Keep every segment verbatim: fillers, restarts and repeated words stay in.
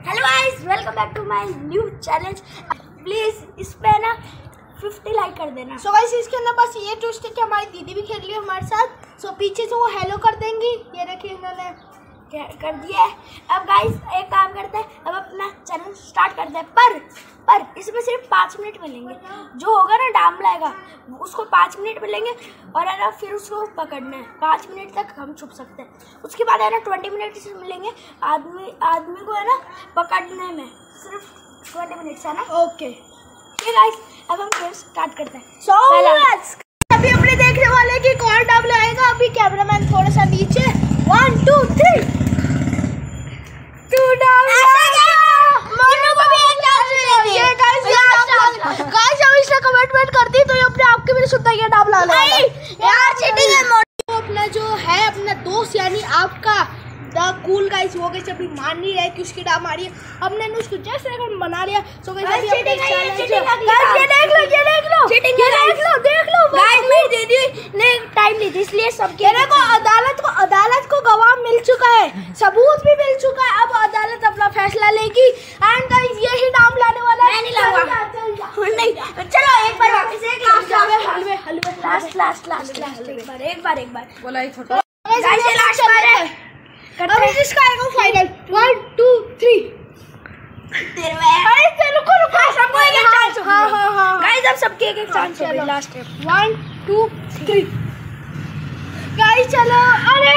Hello guys, welcome back to my new challenge. Please इस पे ना फिफ्टी लाइक कर देना। सो गाइस इसके अंदर बस ये ट्विस्ट है कि हमारी दीदी भी खेल रही है हमारे साथ। सो पीछे से वो हेलो कर देंगी। ये देखिए इन्होंने कर दिया है। अब गाइस एक काम करते हैं, अब अपना चैलेंज स्टार्ट करते हैं। पर पर इसमें सिर्फ पाँच मिनट मिलेंगे। जो होगा ना डाम लाएगा उसको पाँच मिनट मिलेंगे और है ना फिर उसको पकड़ना है। पाँच मिनट तक हम छुप सकते हैं। उसके बाद है ना ट्वेंटी मिनट मिलेंगे आदमी आदमी को है ना पकड़ने में। सिर्फ ट्वेंटी मिनट्स है ना। ओके ठीक गाइस, अब हम गेम स्टार्ट करते हैं। सो अभी अपने देखने वाले की कौन डाम लाएगा। अभी कैमरामैन थोड़ा सा नीचे। वन टू थ्री टू डाम कमिटमेंट करती तो ये अपने आप के भी सुनता है डाब ला यार। चीटिंग है। तो अपना जो है अपना दोस्त यानी आपका द कूल गाइस वो कैसे अभी मान नहीं रहे कि उसकी डाब मारी है। हमने उसको जस्ट सेकंड बना लिया। सो गाइस अभी अपने चैलेंज ये देख लो ये देख लो चीटिंग ये देख लो देख लो गाइस। मेरी दीदी ने टाइम ली थी इसलिए सबके देखो अदालत को अदालत को गवाह मिल चुका है, सबूत भी मिल चुका है। अब अदालत अपना फैसला लेगी। एंड गाइस यही डाम लाने वाला है। मैं नहीं लाऊंगा। नहीं चलो एक बार वापस एक लास्ट हलवे हलवे लास्ट लास्ट लास्ट लास्ट एक बार एक बार एक बार बोला ही छोटा गाइस ये लास्ट बार है। अब इसका आएगा फाइनल। वन टू थ्री तेरे में अरे चलो रुको रुको सबको एक एक चांस। हाँ हाँ हाँ गाइस अब सबके एक एक चांस है। लास्ट है वन टू थ्री गाइस चलो। अरे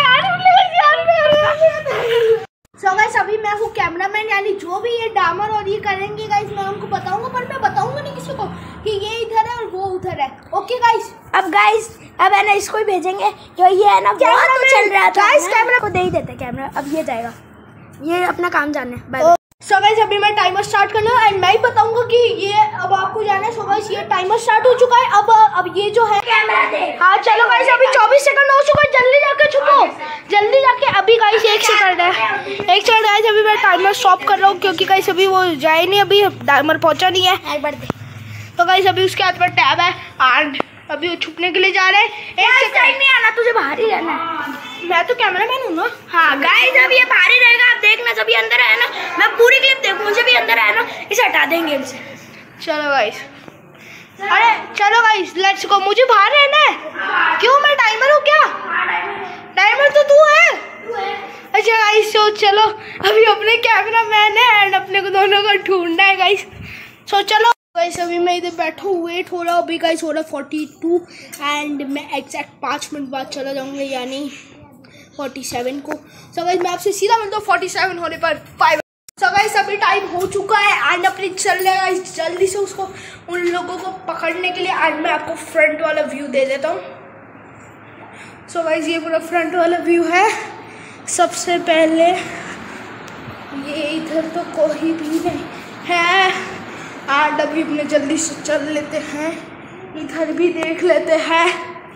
सो गाइस अभी मैं हूँ कैमरामैन यानी जो भी ये डामर और ये करेंगे गाइस मैं उनको बताऊंगा। पर मैं बताऊंगा नहीं किसी को कि ये इधर है और वो उधर है। Okay guys. अब गाइस अब है ना इसको ही भेजेंगे जो ये है ना बहुत तो चल रहा था। गाइस कैमरा को दे ही देते कैमरा। अब ये जाएगा, ये अपना काम जाने। बाय। सो गाइस अभी मैं टाइमर स्टार्ट कर लूँ एंड मैं ही बताऊंगा कि ये अब आपको जाना है। सो गाइस ये टाइमर स्टार्ट हो चुका है। अब अब ये जो है कैमरा दे। हाँ चलो गाइस अभी चौबीस सेकंड हो चुका है। जल्दी जाके छुपो जल्दी जाके। अभी गाइस एक सेकंड है एक सेकंड गाइस। अभी मैं टाइमर स्टॉप कर रहा हूँ क्योंकि गाइस अभी वो जाए नहीं, अभी टाइमर पहुंचा नहीं है। एक बार दे। तो गाइस अभी उसके हाथ में टैब है एंड अभी वो छुपने के लिए जा रहे हैं। एक सेकंड नहीं आना, तुझे बाहर ही रहना है। मैं तो कैमरामैन हूँ ना। हाँ गाइस अब ये बाहर ही रहेगा। आप देखना जब ये अंदर आया ना मैं पूरी क्लिप देखूँ। मुझे भी अंदर आया ना इसे हटा देंगे इनसे। चलो गाइस अरे चलो गाइस लेट्स गो। मुझे बाहर रहना है। क्यों मैं टाइमर हूँ क्या? टाइमर तो तू है। अच्छा गाइस सो चलो अभी अपने कैमरामैन है एंड अपने को दोनों को ढूंढना है गाइस। सो चलो गाइस अभी मैं इधर बैठा हूँ, वेट हो रहा। अभी गाइस हो रहा फोर्टी टू एंड मैं एग्जैक्ट पाँच मिनट बाद चला जाऊँगा यानी फोर्टी सेवन को। सो गाइस मैं आपसे सीधा मिलता हूँ फोर्टी सेवन होने पर फाइव। सो गाइस अभी टाइम हो चुका है एंड अपनी चल रहा है जल्दी से उसको उन लोगों को पकड़ने के लिए। एंड मैं आपको फ्रंट वाला व्यू दे देता हूँ। सो गाइस ये पूरा फ्रंट वाला व्यू है। सबसे पहले ये इधर तो कोई भी नहीं है एंड अभी अपने जल्दी से चल लेते हैं। इधर भी देख लेते हैं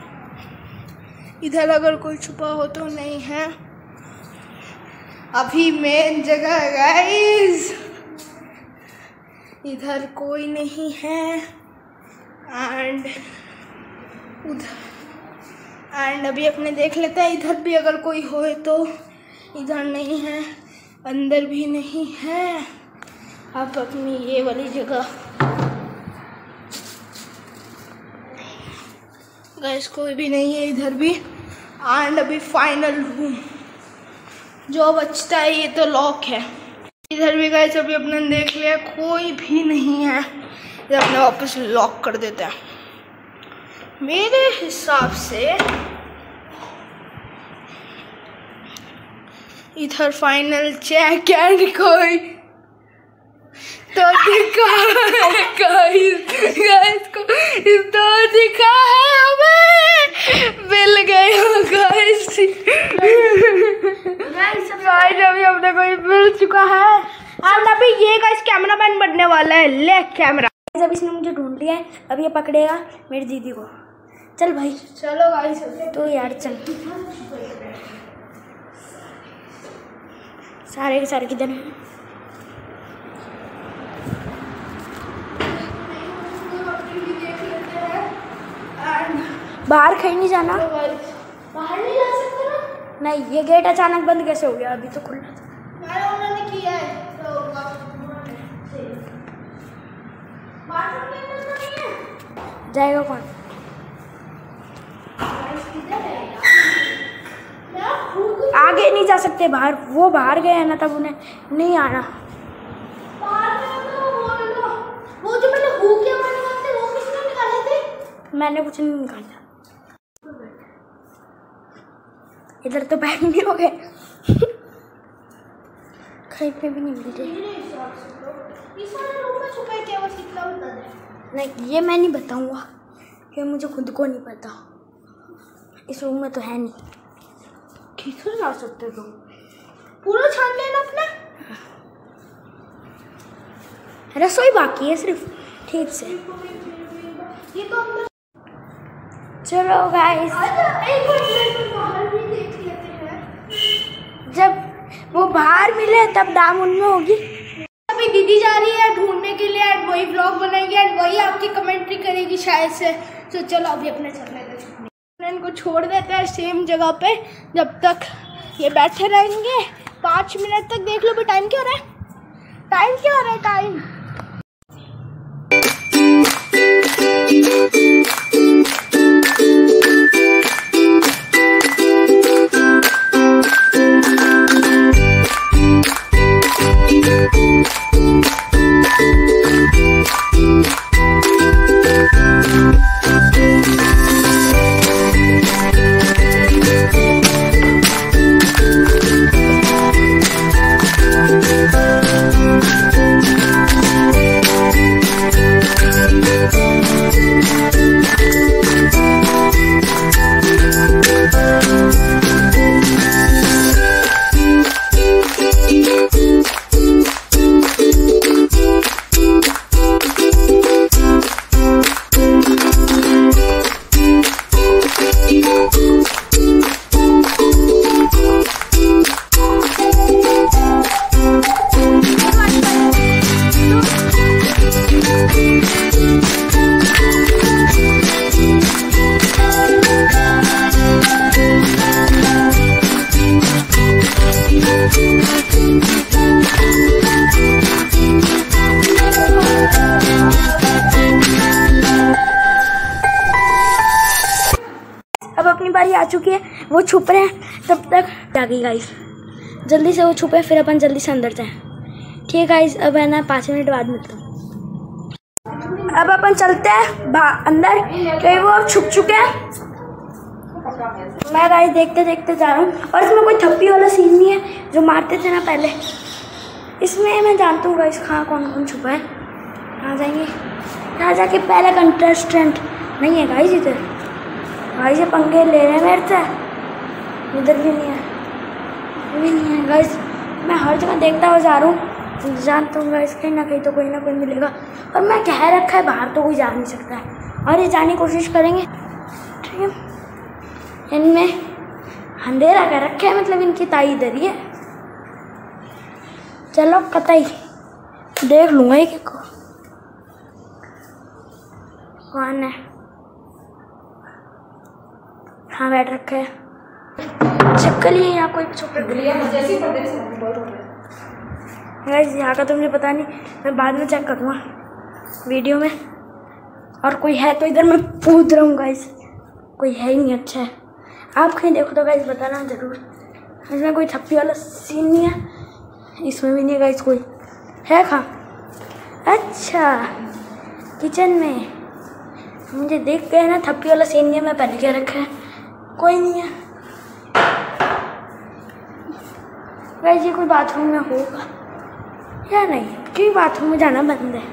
इधर अगर कोई छुपा हो तो नहीं है। अभी मेन जगह गाइस इधर कोई नहीं है एंड उधर एंड अभी अपने देख लेते हैं इधर भी अगर कोई हो तो। इधर नहीं है, अंदर भी नहीं है। अब अपनी ये वाली जगह गाइस कोई भी नहीं है इधर भी। एंड अभी फाइनल रूम जो बचता है ये तो लॉक है। इधर भी गाइस अभी अपने देख लिया कोई भी नहीं है। इधर अपने वापस लॉक कर देते हैं। मेरे हिसाब से इधर फाइनल चेक एंड कोई तो दिखा है गाइस गाइस को तो दिखा है हमें मिल गए गाइस। गाइस अभी हमने कोई मिल चुका है एंड अभी ये गाइस कैमरामैन बनने वाला है। ले कैमरा। जब इसने मुझे ढूंढ लिया है अब ये पकड़ेगा मेरी दीदी को। चल भाई चलो गाइस तो यार चल। सारे के सारे किधर हैं? बाहर कहीं नहीं जाना। बाहर नहीं जा सकते ना। नहीं, ये गेट अचानक बंद कैसे हो गया? अभी तो खुला था। उन्होंने किया है तो जाएगा कौन? आगे नहीं जा सकते बाहर, वो बाहर गए हैं ना, तब उन्हें नहीं आना। वो जो मैंने हु किया मैंने वो किसने निकाले थे? मैंने कुछ नहीं निकाला। इधर तो बैग नहीं हो गए, कहीं पे भी नहीं मिलते। नहीं, ये मैं नहीं बताऊंगा, ये मुझे खुद को नहीं पता। इस रूम में तो है नहीं। किधर जा सकते तुम? पूरा छान लेना अपना। रसोई बाकी है सिर्फ, ठीक से। ये तो अंदर। चलो गाइस, जब वो बाहर मिले तब दाम उनमें होगी। अभी दीदी जा रही है ढूंढने के लिए, एंड वही ब्लॉग बनाएगी एंड वही आपकी कमेंट्री करेगी शायद से। तो चलो अभी अपने चल रहे थे, इनको छोड़ देते हैं सेम जगह पे जब तक ये बैठे रहेंगे। पाँच मिनट तक देख लो भी। टाइम क्या हो रहा है? टाइम क्या हो रहा है? टाइम अब अपनी बारी आ चुकी है, वो छुप रहे हैं, तब तक आ गई गाइस। जल्दी से वो छुपे, फिर अपन जल्दी से अंदर जाएं। ठीक है गाइस, अब है ना पाँच मिनट बाद मिलता हूँ। अब अपन चलते हैं अंदर, क्योंकि वो अब छुप चुके हैं। मैं गाइस देखते देखते जा रहा हूँ, और इसमें कोई थप्पी वाला सीन नहीं है जो मारते थे ना पहले। इसमें मैं जानता हूँ गाइस कहाँ कौन कौन छुपा है। कहाँ जाएंगे? कहाँ जाके पहले कंटेस्टेंट नहीं है गाइस इधर। भाई से पंगे ले रहे हैं मेरे से। इधर भी नहीं है, भी नहीं है गाइस। मैं हर जगह देखता हुआ जा रहा हूँ, जानता हूँ गाइस कहीं ना कहीं तो कोई ना कोई मिलेगा। और मैं कह रखा है बाहर तो कोई जा नहीं सकता है, और ये जाने की कोशिश करेंगे। ठीक है, इनमें अंधेरा कर रखा है, मतलब इनकी ताई इधर ही है। चलो कतई देख लूँगा एक को कौन है। हाँ बैठ रखे है, चक्कर ही यहाँ कोई छुप रही है। यहाँ का तो मुझे पता नहीं, मैं बाद में चेक करूँगा वीडियो में। और कोई है तो इधर मैं पूछ रहा हूँ गाइस, कोई है ही नहीं। अच्छा है, आप कहीं देखो तो गाइस बताना ज़रूर। इसमें कोई थप्पी वाला सीन नहीं है, इसमें भी नहीं है गाइस। कोई है कहाँ? अच्छा किचन में, मुझे देख गए ना थप्पी वाला सीन नहीं है, मैं पहले क्या रखा है। कोई नहीं है गाइस। ये कोई बाथरूम में होगा या नहीं, क्योंकि बाथरूम में जाना बंद है।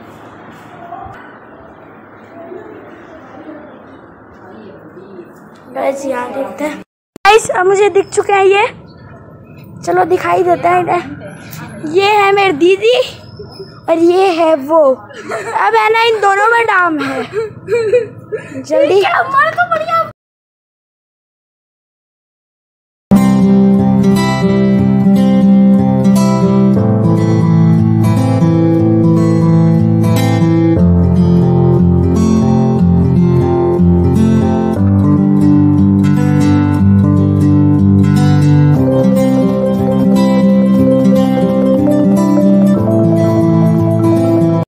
गाइस यहाँ देखते हैं। गाइस अब मुझे दिख चुके हैं ये, चलो दिखाई देता है। ये है मेरी दीदी और ये है वो। अब है ना इन दोनों में डाम है। जल्दी तो बढ़िया